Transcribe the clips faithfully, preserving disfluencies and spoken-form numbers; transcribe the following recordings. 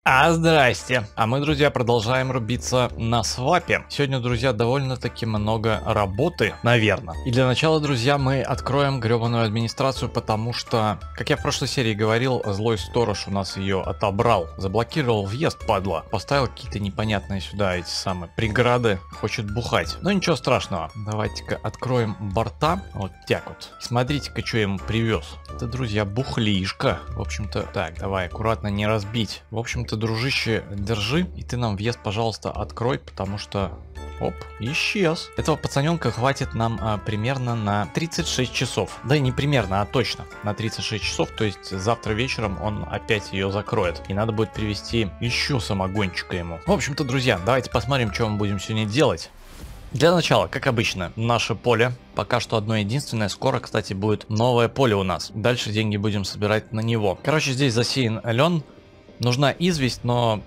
А здрасте! А мы, друзья, продолжаем рубиться на свапе. Сегодня, друзья, довольно-таки много работы, наверное. И для начала, друзья, мы откроем гребаную администрацию, потому что, как я в прошлой серии говорил, злой сторож у нас ее отобрал. Заблокировал въезд, падла. Поставил какие-то непонятные сюда эти самые преграды. Хочет бухать. Но ничего страшного. Давайте-ка откроем борта. Вот так вот. Смотрите-ка, что я ему привез. Это, друзья, бухлишка. В общем-то, так, давай аккуратно не разбить. В общем-то, дружище, держи, и ты нам въезд, пожалуйста, открой, потому что... Оп, исчез. Этого пацаненка хватит нам а, примерно на тридцать шесть часов. Да и не примерно, а точно на тридцать шесть часов. То есть завтра вечером он опять ее закроет. И надо будет привезти еще самогончика ему. В общем-то, друзья, давайте посмотрим, что мы будем сегодня делать. Для начала, как обычно, наше поле. Пока что одно единственное. Скоро, кстати, будет новое поле у нас. Дальше деньги будем собирать на него. Короче, здесь засеян лен. Нужна известь, но...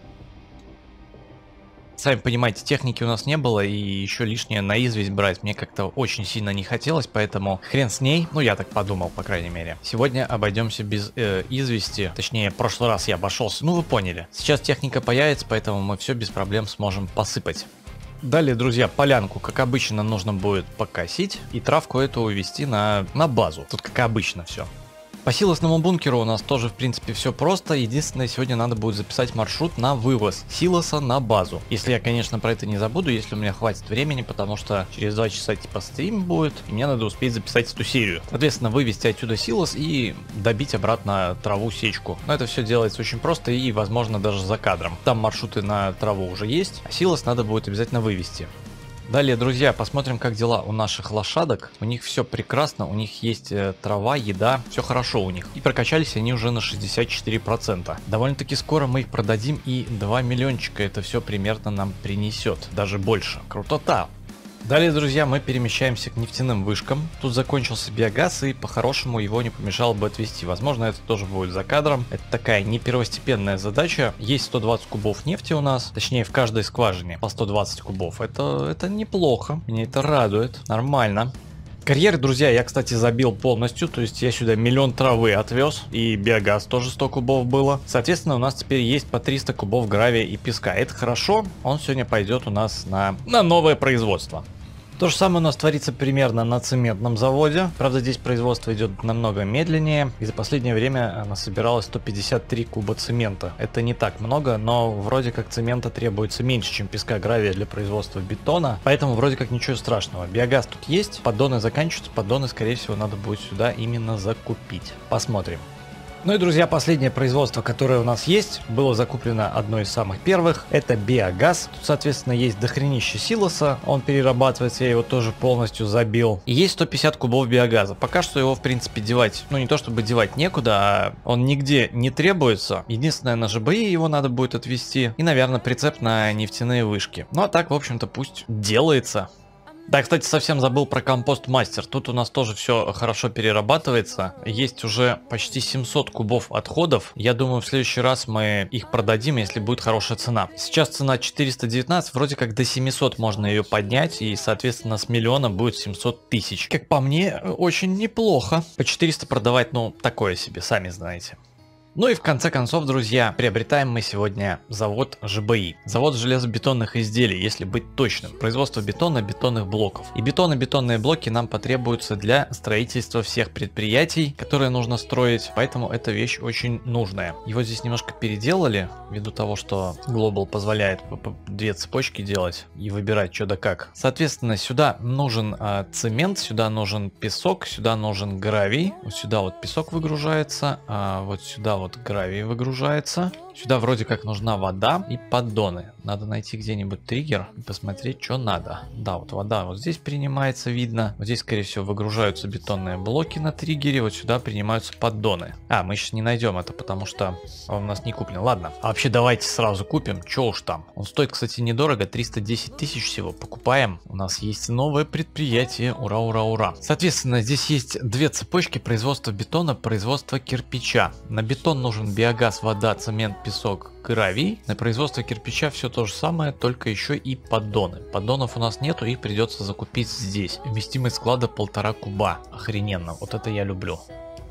Сами понимаете, техники у нас не было, и еще лишнее на известь брать мне как-то очень сильно не хотелось, поэтому хрен с ней, ну я так подумал, по крайней мере. Сегодня обойдемся без э, извести, точнее, в прошлый раз я обошелся, ну вы поняли. Сейчас техника появится, поэтому мы все без проблем сможем посыпать. Далее, друзья, полянку, как обычно, нужно будет покосить и травку эту увезти на, на базу. Тут как обычно все. По силосному бункеру у нас тоже, в принципе, все просто. Единственное, сегодня надо будет записать маршрут на вывоз силоса на базу. Если я, конечно, про это не забуду, если у меня хватит времени, потому что через два часа типа стрим будет, и мне надо успеть записать эту серию. Соответственно, вывести отсюда силос и добить обратно траву сечку. Но это все делается очень просто и, возможно, даже за кадром. Там маршруты на траву уже есть, а силос надо будет обязательно вывести. Далее, друзья, посмотрим, как дела у наших лошадок. У них все прекрасно, у них есть э, трава, еда, все хорошо у них. И прокачались они уже на шестьдесят четыре процента. Довольно-таки скоро мы их продадим, и два миллиончика это все примерно нам принесет, даже больше. Крутота! Далее, друзья, мы перемещаемся к нефтяным вышкам. Тут закончился биогаз, и по-хорошему его не помешало бы отвезти. Возможно, это тоже будет за кадром. Это такая не первостепенная задача. Есть сто двадцать кубов нефти у нас, точнее в каждой скважине по сто двадцать кубов. Это, это неплохо, меня это радует, нормально. Карьеры, друзья, я, кстати, забил полностью, то есть я сюда миллион травы отвез, и биогаз тоже сто кубов было. Соответственно, у нас теперь есть по триста кубов гравия и песка. Это хорошо, он сегодня пойдет у нас на, на новое производство. То же самое у нас творится примерно на цементном заводе. Правда, здесь производство идет намного медленнее. И за последнее время насобиралось сто пятьдесят три куба цемента. Это не так много, но вроде как цемента требуется меньше, чем песка, гравия для производства бетона. Поэтому вроде как ничего страшного. Биогаз тут есть, поддоны заканчиваются. Поддоны, скорее всего, надо будет сюда именно закупить. Посмотрим. Ну и, друзья, последнее производство, которое у нас есть, было закуплено одно из самых первых. Это биогаз. Тут, соответственно, есть дохренище силоса. Он перерабатывается, я его тоже полностью забил. И есть сто пятьдесят кубов биогаза. Пока что его, в принципе, девать, ну не то чтобы девать некуда, а он нигде не требуется. Единственное, на ЖБИ его надо будет отвезти. И, наверное, прицеп на нефтяные вышки. Ну а так, в общем-то, пусть делается. Да, кстати, совсем забыл про компост мастер. Тут у нас тоже все хорошо перерабатывается. Есть уже почти семьсот кубов отходов. Я думаю, в следующий раз мы их продадим, если будет хорошая цена. Сейчас цена четыреста девятнадцать, вроде как до семисот можно ее поднять. И, соответственно, с миллиона будет семьсот тысяч. Как по мне, очень неплохо. По четыреста продавать, ну, такое себе, сами знаете. Ну и в конце концов, друзья, приобретаем мы сегодня завод ЖБИ. Завод железобетонных изделий, если быть точным. Производство бетона, бетонных блоков. И бетон и бетонные блоки нам потребуются для строительства всех предприятий, которые нужно строить. Поэтому эта вещь очень нужная. Его здесь немножко переделали, ввиду того, что Global позволяет две цепочки делать и выбирать что да как. Соответственно, сюда нужен э, цемент, сюда нужен песок, сюда нужен гравий. Вот сюда вот песок выгружается, а вот сюда вот гравий выгружается. Сюда вроде как нужна вода и поддоны. Надо найти где-нибудь триггер и посмотреть, что надо. Да, вот вода вот здесь принимается, видно. Вот здесь, скорее всего, выгружаются бетонные блоки на триггере. Вот сюда принимаются поддоны. А, мы сейчас не найдем это, потому что он у нас не куплен. Ладно. А вообще давайте сразу купим. Че уж там. Он стоит, кстати, недорого. триста десять тысяч всего. Покупаем. У нас есть новое предприятие. Ура, ура, ура. Соответственно, здесь есть две цепочки производства бетона, производства кирпича. На бетон нужен биогаз, вода, цемент, песок, гравий. На производство кирпича все то же самое, только еще и поддоны. Поддонов у нас нету, их придется закупить здесь. Вместимость склада полтора куба. Охрененно, вот это я люблю.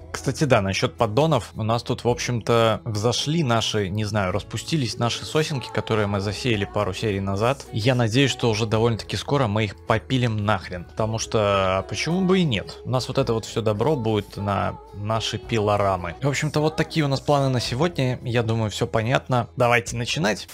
Кстати, да, насчет поддонов, у нас тут, в общем-то, взошли наши, не знаю, распустились наши сосенки, которые мы засеяли пару серий назад. И я надеюсь, что уже довольно-таки скоро мы их попилим нахрен, потому что почему бы и нет? У нас вот это вот все добро будет на наши пилорамы. В общем-то, вот такие у нас планы на сегодня. Я думаю, все понятно. Давайте начинать.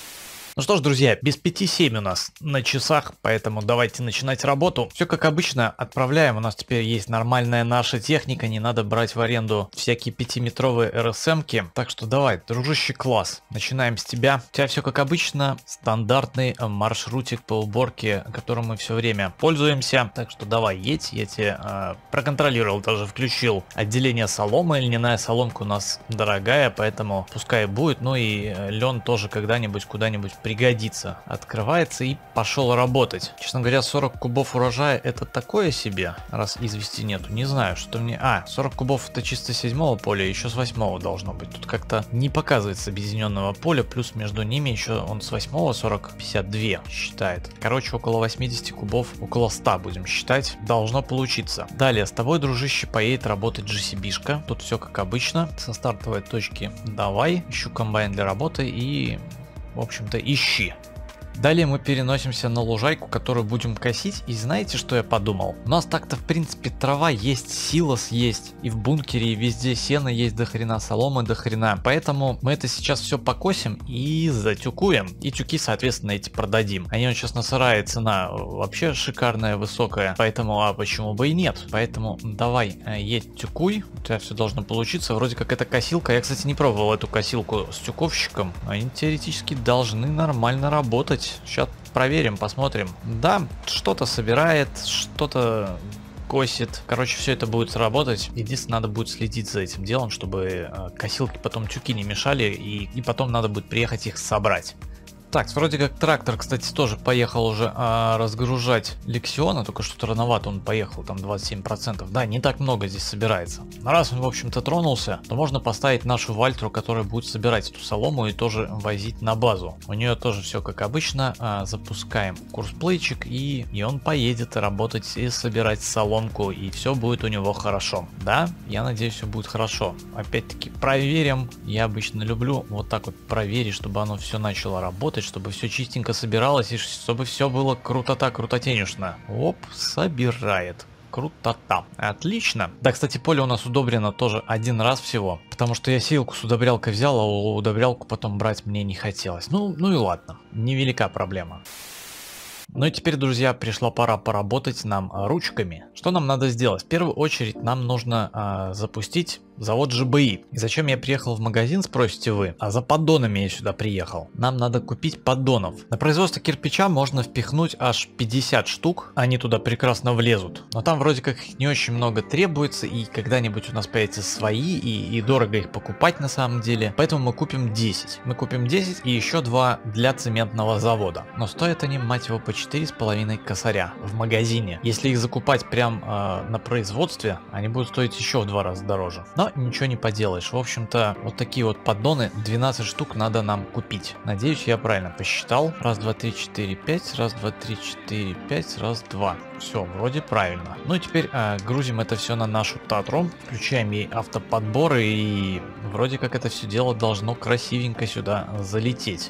Ну что ж, друзья, без пяти семь у нас на часах, поэтому давайте начинать работу. Все как обычно, отправляем. У нас теперь есть нормальная наша техника, не надо брать в аренду всякие пятиметровые эр эс эм-ки. Так что давай, дружище, класс. Начинаем с тебя. У тебя все как обычно, стандартный маршрутик по уборке, которым мы все время пользуемся. Так что давай, едь, я тебе э, проконтролировал, даже включил отделение соломы. Льняная соломка у нас дорогая, поэтому пускай будет. Ну и лен тоже когда-нибудь куда-нибудь пригодится. Открывается и пошел работать. Честно говоря, сорок кубов урожая это такое себе, раз извести нету. Не знаю, что мне... А, сорок кубов это чисто седьмого поля, еще с восьмого должно быть. Тут как-то не показывается объединенного поля, плюс между ними еще он с восьмого сорок пятьдесят два считает. Короче, около восьмидесяти кубов, около ста будем считать, должно получиться. Далее с тобой, дружище, поедет работать джи си би-шка. Тут все как обычно. Со стартовой точки давай, ищу комбайн для работы и... В общем-то, ищи. Далее мы переносимся на лужайку, которую будем косить. И знаете, что я подумал? У нас так-то, в принципе, трава есть, силос есть. И в бункере, и везде сено есть до хрена, соломы до хрена. Поэтому мы это сейчас все покосим и затюкуем. И тюки, соответственно, эти продадим. Они сейчас на сырая цена вообще шикарная, высокая. Поэтому, а почему бы и нет? Поэтому давай, едь тюкуй. У тебя все должно получиться. Вроде как это косилка. Я, кстати, не пробовал эту косилку с тюковщиком. Они теоретически должны нормально работать. Сейчас проверим, посмотрим. Да, что-то собирает, что-то косит. Короче, все это будет работать. Единственное, надо будет следить за этим делом, чтобы э, косилки потом тюки не мешали, и, и потом надо будет приехать их собрать. Так, вроде как трактор, кстати, тоже поехал уже а, разгружать Лексиона, только что рановато он поехал, там двадцать семь процентов. Да, не так много здесь собирается. Раз он, в общем-то, тронулся, то можно поставить нашу Вальтру, которая будет собирать эту солому и тоже возить на базу. У нее тоже все как обычно. А, запускаем курсплейчик, и, и он поедет работать и собирать соломку, и все будет у него хорошо. Да, я надеюсь, все будет хорошо. Опять-таки проверим. Я обычно люблю вот так вот проверить, чтобы оно все начало работать, чтобы все чистенько собиралось и чтобы все было крутота, крутотенюшно. Оп, собирает. Крутота. Отлично. Да, кстати, поле у нас удобрено тоже один раз всего, потому что я сеялку с удобрялкой взял, а удобрялку потом брать мне не хотелось. Ну, ну и ладно, невелика проблема. Ну и теперь, друзья, пришла пора поработать нам ручками. Что нам надо сделать? В первую очередь нам нужно а, запустить завод джи би и. И зачем я приехал в магазин, спросите вы? А за поддонами я сюда приехал. Нам надо купить поддонов. На производство кирпича можно впихнуть аж пятьдесят штук. Они туда прекрасно влезут. Но там вроде как не очень много требуется. И когда-нибудь у нас появятся свои. И, и дорого их покупать на самом деле. Поэтому мы купим десять. Мы купим десять и еще два для цементного завода. Но стоят они, мать его, по четыре с половиной косаря в магазине. Если их закупать прям э, на производстве, они будут стоить еще в два раза дороже. Но ничего не поделаешь. В общем-то, вот такие вот поддоны, двенадцать штук надо нам купить. Надеюсь, я правильно посчитал. Раз, два, три, четыре, пять. Раз, два, три, четыре, пять. Раз, два. Все, вроде правильно. Ну и теперь э, грузим это все на нашу Татру. Включаем ей автоподборы. И вроде как это все дело должно красивенько сюда залететь.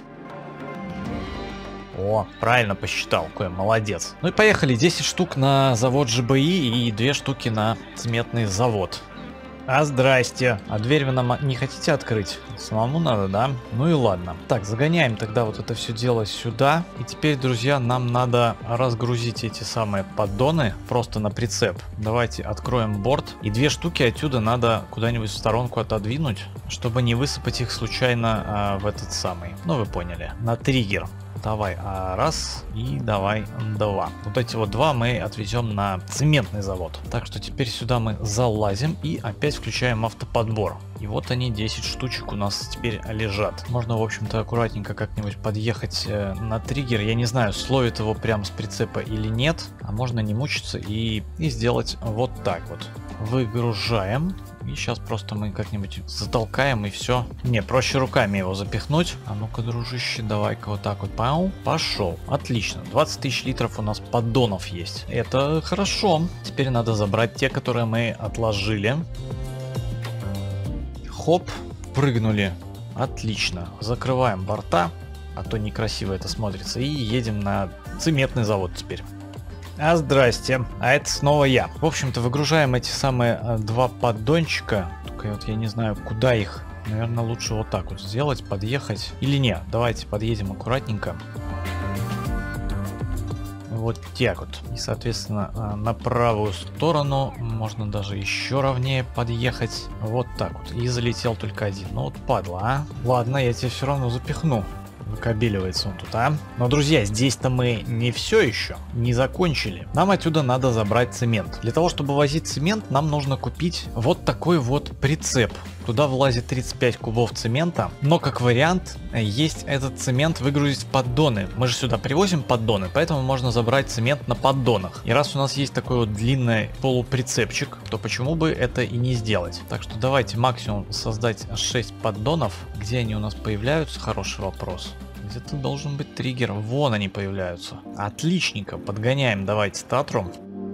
О, правильно посчитал, какой молодец. Ну и поехали, десять штук на завод джи би и и две штуки на цементный завод. А здрасте. А дверь вы нам не хотите открыть? Самому надо, да? Ну и ладно. Так, загоняем тогда вот это все дело сюда. И теперь, друзья, нам надо разгрузить эти самые поддоны просто на прицеп. Давайте откроем борт. И две штуки отсюда надо куда-нибудь в сторонку отодвинуть, чтобы не высыпать их случайно а, в этот самый. Ну вы поняли. На триггер. Давай, а, раз и давай два. Вот эти вот два мы отвезем на цементный завод. Так что теперь сюда мы залазим и опять включаем автоподбор. И вот они, десять штучек у нас теперь лежат. Можно, в общем-то, аккуратненько как-нибудь подъехать э, на триггер. Я не знаю, словит его прям с прицепа или нет. А можно не мучиться и, и сделать вот так вот. Выгружаем. И сейчас просто мы как-нибудь затолкаем и все. Не, проще руками его запихнуть. А ну-ка, дружище, давай-ка вот так вот. Пау, пошел. Отлично. двадцать тысяч литров у нас поддонов есть. Это хорошо. Теперь надо забрать те, которые мы отложили. Хоп, прыгнули. Отлично. Закрываем борта, а то некрасиво это смотрится. И едем на цементный завод теперь. А здрасте, а это снова я. В общем-то, выгружаем эти самые а, два поддончика. Только вот я не знаю, куда их. Наверное, лучше вот так вот сделать, подъехать. Или нет, давайте подъедем аккуратненько. Вот так вот. И, соответственно, на правую сторону можно даже еще ровнее подъехать. Вот так вот. И залетел только один. Ну вот падла, а. Ладно, я тебя все равно запихну. Выкобеливается он тут, а? Но, друзья, здесь-то мы не все еще, не закончили. Нам отсюда надо забрать цемент. Для того, чтобы возить цемент, нам нужно купить вот такой вот прицеп. Туда влазит тридцать пять кубов цемента, но как вариант есть этот цемент выгрузить в поддоны. Мы же сюда привозим поддоны, поэтому можно забрать цемент на поддонах. И раз у нас есть такой вот длинный полуприцепчик, то почему бы это и не сделать? Так что давайте максимум создать шесть поддонов. Где они у нас появляются? Хороший вопрос. Где-то должен быть триггер. Вон они появляются. Отличненько. Подгоняем давайте Татру.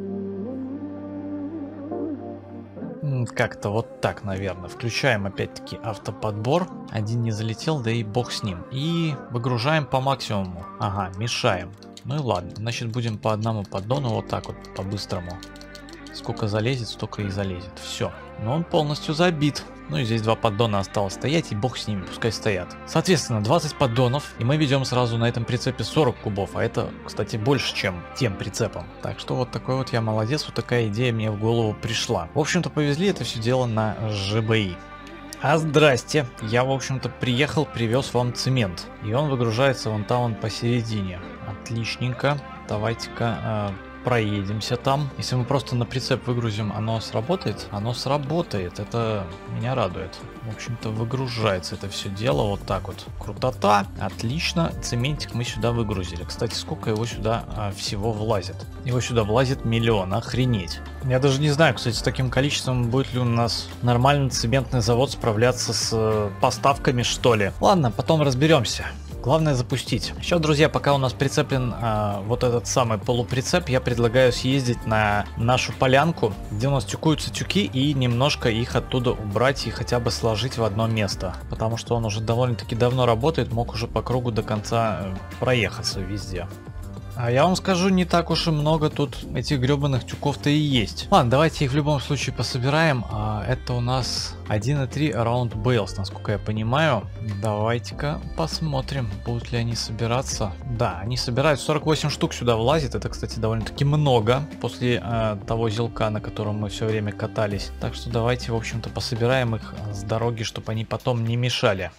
Как-то вот так, наверное. Включаем опять-таки автоподбор. Один не залетел, да и бог с ним. И выгружаем по максимуму. Ага, мешаем. Ну и ладно. Значит, будем по одному поддону вот так вот по-быстрому. Сколько залезет, столько и залезет. Все. Но он полностью забит. Ну и здесь два поддона осталось стоять, и бог с ними, пускай стоят. Соответственно, двадцать поддонов, и мы ведем сразу на этом прицепе сорок кубов, а это, кстати, больше, чем тем прицепом. Так что вот такой вот я молодец, вот такая идея мне в голову пришла. В общем-то, повезли это все дело на ЖБИ. А здрасте, я, в общем-то, приехал, привез вам цемент, и он выгружается вон там, вон посередине. Отличненько, давайте-ка... Э проедемся там. Если мы просто на прицеп выгрузим, оно сработает? Оно сработает. Это меня радует. В общем-то, выгружается это все дело вот так вот. Крутота. Отлично. Цементик мы сюда выгрузили. Кстати, сколько его сюда а, всего влазит? Его сюда влазит миллион. Охренеть. Я даже не знаю, кстати, с таким количеством будет ли у нас нормальный цементный завод справляться с э, поставками, что ли. Ладно, потом разберемся. Главное запустить. Сейчас, друзья, пока у нас прицеплен а, вот этот самый полуприцеп, я предлагаю съездить на нашу полянку, где у нас тюкуются тюки, и немножко их оттуда убрать и хотя бы сложить в одно место. Потому что он уже довольно-таки давно работает, мог уже по кругу до конца проехаться везде. А я вам скажу, не так уж и много тут этих гребаных тюков-то и есть. Ладно, давайте их в любом случае пособираем. А, это у нас один и три Round Bales, насколько я понимаю. Давайте-ка посмотрим, будут ли они собираться. Да, они собирают, сорок восемь штук сюда влазит. Это, кстати, довольно-таки много после э, того зилка, на котором мы все время катались. Так что давайте, в общем-то, пособираем их с дороги, чтобы они потом не мешали.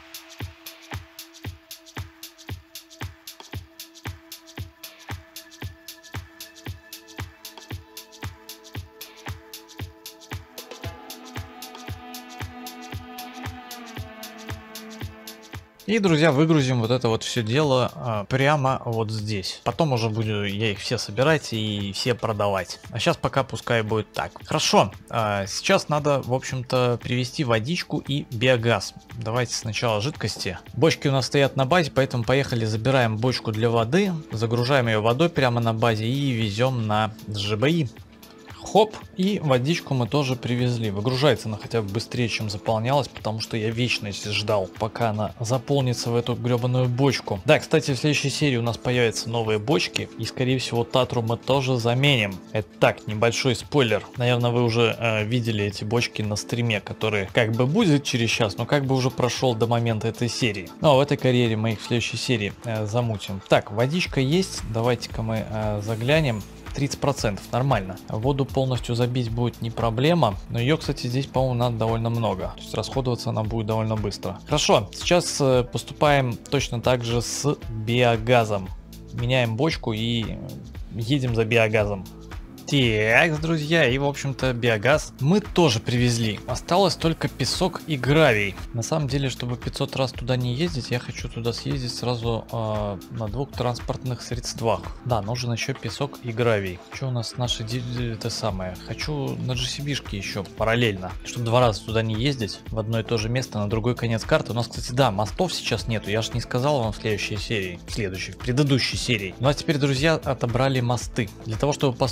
И, друзья, выгрузим вот это вот все дело а, прямо вот здесь. Потом уже буду я их все собирать и все продавать. А сейчас пока пускай будет так. Хорошо. А, сейчас надо, в общем-то, привезти водичку и биогаз. Давайте сначала жидкости. Бочки у нас стоят на базе, поэтому поехали, забираем бочку для воды, загружаем ее водой прямо на базе и везем на ЖБИ. Хоп, и водичку мы тоже привезли. Выгружается она хотя бы быстрее, чем заполнялась, потому что я вечность ждал, пока она заполнится в эту гребаную бочку. Да, кстати, в следующей серии у нас появятся новые бочки, и, скорее всего, Татру мы тоже заменим. Это так, небольшой спойлер. Наверное, вы уже э, видели эти бочки на стриме, которые как бы будет через час, но как бы уже прошел до момента этой серии. Ну, а в этой карьере мы их в следующей серии э, замутим. Так, водичка есть, давайте-ка мы э, заглянем. тридцать процентов, нормально. Воду полностью забить будет не проблема, но ее, кстати, здесь, по-моему, надо довольно много. То есть расходоваться она будет довольно быстро. Хорошо, сейчас э, поступаем точно так же с биогазом. Меняем бочку и едем за биогазом. Так, друзья, и в общем-то биогаз мы тоже привезли. Осталось только песок и гравий. На самом деле, чтобы пятьсот раз туда не ездить, я хочу туда съездить сразу э, на двух транспортных средствах. Да, нужен еще песок и гравий. Что у нас наши это самое? Хочу на джи си би-шке еще параллельно, чтобы два раза туда не ездить в одно и то же место на другой конец карты. У нас, кстати, да, мостов сейчас нету. Я же не сказал вам в следующей серии, в следующей, в предыдущей серии. У нас теперь, друзья, отобрали мосты. Для того, чтобы построить мост,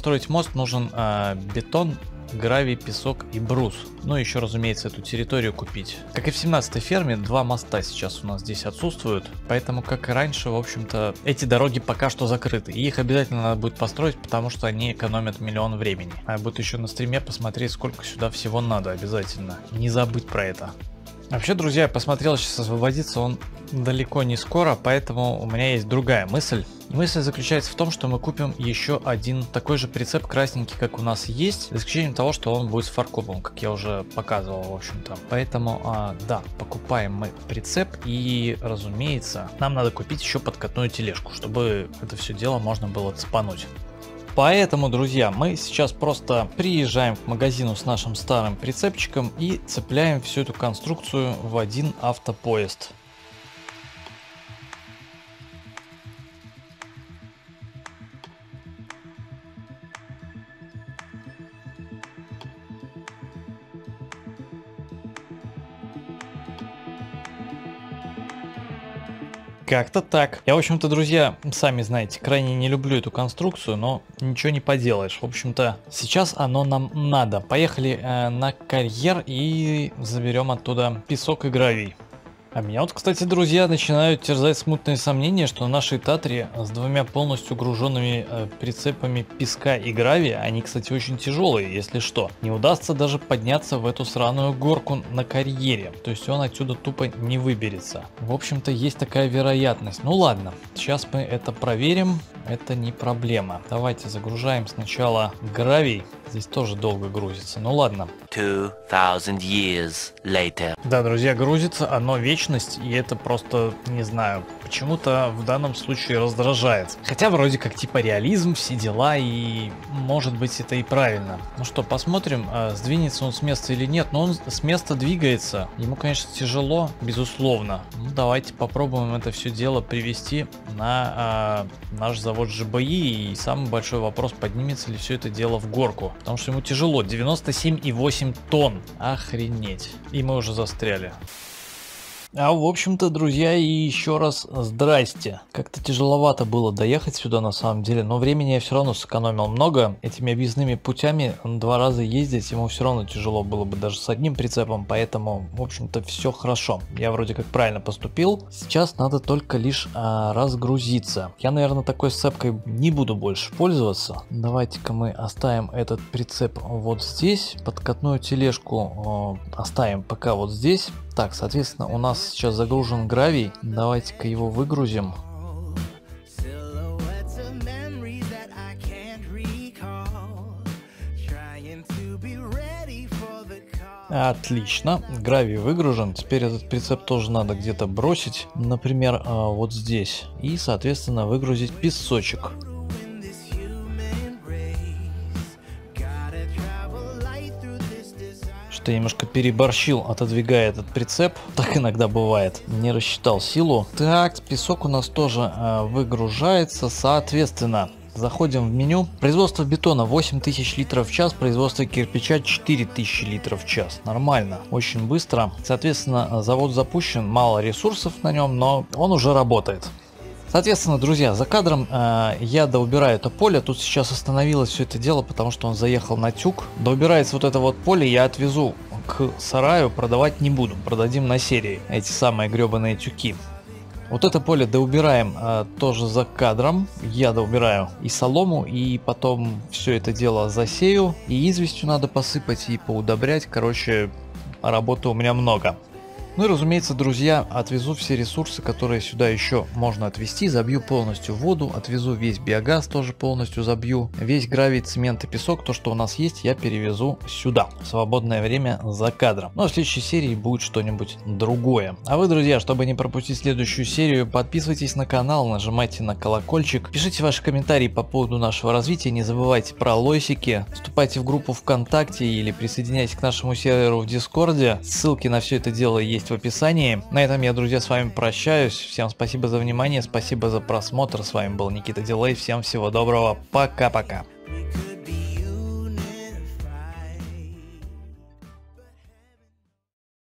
просто нужен э, бетон, гравий, песок и брус. Ну и еще, разумеется, эту территорию купить. Как и в семнадцатой ферме, два моста сейчас у нас здесь отсутствуют. Поэтому, как и раньше, в общем-то, эти дороги пока что закрыты. И их обязательно надо будет построить, потому что они экономят миллион времени. А будет еще на стриме посмотреть, сколько сюда всего надо обязательно. Не забыть про это. Вообще, друзья, я посмотрел, сейчас освободится он далеко не скоро, поэтому у меня есть другая мысль. И мысль заключается в том, что мы купим еще один такой же прицеп красненький, как у нас есть, за исключением того, что он будет с фаркопом, как я уже показывал, в общем-то. Поэтому, а, да, покупаем мы прицеп, и, разумеется, нам надо купить еще подкатную тележку, чтобы это все дело можно было цепануть. Поэтому, друзья, мы сейчас просто приезжаем к магазину с нашим старым прицепчиком и цепляем всю эту конструкцию в один автопоезд. Как-то так. Я, в общем-то, друзья, сами знаете, крайне не люблю эту конструкцию, но ничего не поделаешь. В общем-то, сейчас оно нам надо. Поехали э, на карьер и заберем оттуда песок и гравий. А меня вот, кстати, друзья, начинают терзать смутные сомнения, что на нашей Татре с двумя полностью груженными э, прицепами песка и гравия, они, кстати, очень тяжелые, если что, не удастся даже подняться в эту сраную горку на карьере. То есть он отсюда тупо не выберется. В общем-то, есть такая вероятность. Ну ладно, сейчас мы это проверим. Это не проблема. Давайте загружаем сначала гравий. Здесь тоже долго грузится. Ну ладно. two thousand years later. Да, друзья, грузится оно вечность, и это просто, не знаю, почему-то в данном случае раздражает. Хотя вроде как типа реализм, все дела, и может быть это и правильно. Ну что, посмотрим, сдвинется он с места или нет. Но он с места двигается. Ему, конечно, тяжело, безусловно. Ну, давайте попробуем это все дело привести на а, наш завод джи би и. И самый большой вопрос, поднимется ли все это дело в горку. Потому что ему тяжело. девяносто семь и восемь тонн. Охренеть. И мы уже застряли. А в общем-то, друзья, и еще раз здрасте. Как-то тяжеловато было доехать сюда на самом деле, но времени я все равно сэкономил много. Этими объездными путями два раза ездить ему все равно тяжело было бы даже с одним прицепом, поэтому, в общем-то, все хорошо. Я вроде как правильно поступил. Сейчас надо только лишь а, разгрузиться. Я, наверное, такой сцепкой не буду больше пользоваться. Давайте-ка мы оставим этот прицеп вот здесь. Подкатную тележку э, оставим пока вот здесь. Так, соответственно, у нас сейчас загружен гравий. Давайте-ка его выгрузим. Отлично, гравий выгружен. Теперь этот прицеп тоже надо где-то бросить, например, вот здесь. И, соответственно, выгрузить песочек. Я немножко переборщил, отодвигая этот прицеп. Так иногда бывает. Не рассчитал силу. Так, песок у нас тоже э, выгружается. Соответственно, заходим в меню. Производство бетона восемь тысяч литров в час. Производство кирпича четыре тысячи литров в час. Нормально. Очень быстро. Соответственно, завод запущен. Мало ресурсов на нем, но он уже работает. Соответственно, друзья, за кадром э, я доубираю это поле. Тут сейчас остановилось все это дело, потому что он заехал на тюк. Доубирается вот это вот поле, я отвезу к сараю, продавать не буду. Продадим на серии эти самые гребаные тюки. Вот это поле доубираем э, тоже за кадром. Я доубираю и солому, и потом все это дело засею. И известью надо посыпать, и поудобрять. Короче, работы у меня много. Ну и, разумеется, друзья, отвезу все ресурсы, которые сюда еще можно отвезти, забью полностью воду, отвезу весь биогаз, тоже полностью забью, весь гравий, цемент и песок, то, что у нас есть, я перевезу сюда, в свободное время за кадром. Ну а в следующей серии будет что-нибудь другое. А вы, друзья, чтобы не пропустить следующую серию, подписывайтесь на канал, нажимайте на колокольчик, пишите ваши комментарии по поводу нашего развития, не забывайте про лойсики, вступайте в группу ВКонтакте или присоединяйтесь к нашему серверу в Дискорде, ссылки на все это дело есть в описании. На этом я, друзья, с вами прощаюсь. Всем спасибо за внимание, спасибо за просмотр. С вами был Никита Дилей. Всем всего доброго. Пока-пока.